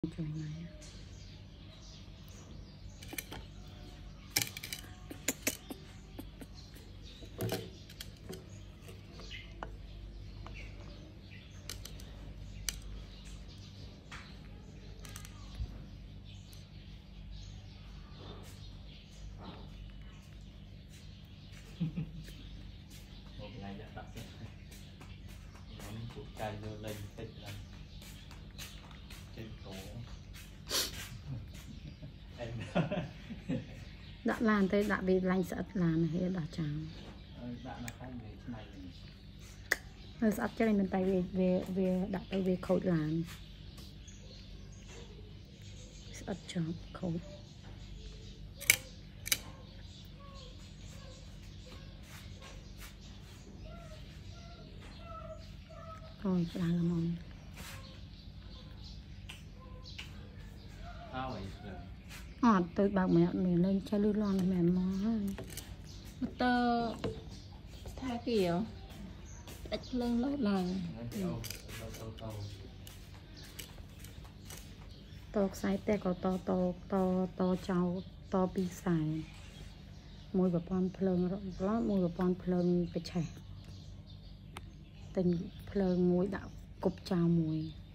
trời này một ngày đã tập nó chụp cài vô lên tích lên trên cổ em đã làm tới đã bị lạnh sạch làm hết đã chẳng đã là cái này hơi sạch cho nên mình tay về đặt tay về khâu làm sạch cho khâu rồi ra là mong tôi bảo mẹ mình lên cho lưu loan mẹ món tơ tha kiểu đặt lưng lâu lần to saiแต่ก็to cháu to pi xài mùiแบบปอนเพลิงร้อนมùiแบบปอนเพลิงไปแฉะtìnhเพลิงมวยđạo cục chào mùi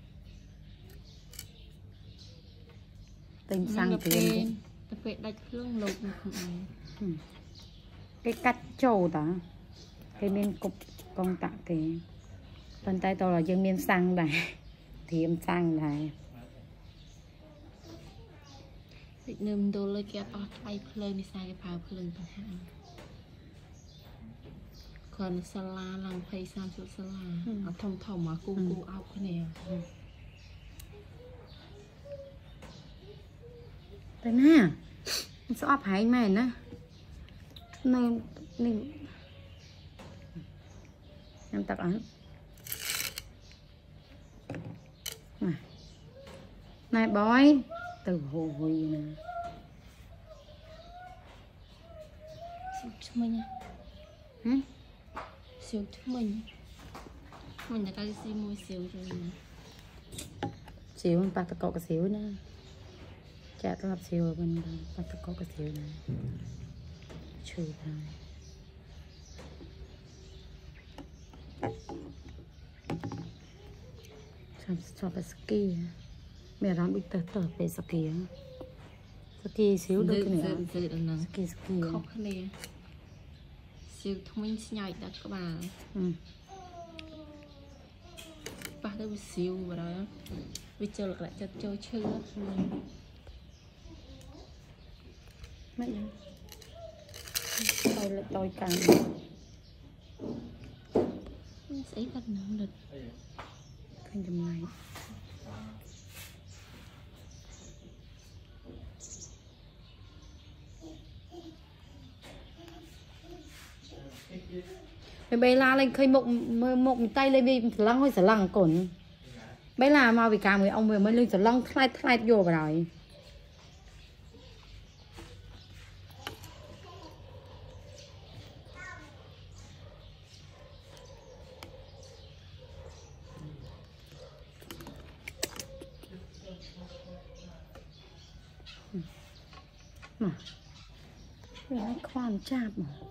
tình sang tiền tập về đặt lưng lục cái cắt trâu đó cái miếng cục con tạ thì bàn tay tôi là dân miếng sang này thì em sang này Việt Nam đôi lời kẹt ở tay phơi đi sai cái phao phơiต่างหากcòn sala lăng phay sam sụt sala ở thông thông mà cu ao cái này thế nè sao áp hải mày nè nên em tập ăn này boy từ hồi nè siêu mình siêu mình là cái gì mua siêu rồi xíu ba tao có cái xíu nữa chả tao làm xíu bên ba tao có cái xíu này chui này cho cái ski mẹ làm bị tớ về ski xíu được cái này ski khóc cái này siêu thông minh nhảy đặt các bạn ba đứa siêu vào đó bây giờ lại chặt chơi chơi mấy tôi lại tôi càng sẽ gần nửa lịch không chùm này bây la lên khơi một tay lên vì lăng hơi sẽ lăng cồn bây là mau vì cả người ông mới lên sẽ lăng thay vô vào rồi mà khoan chạp mà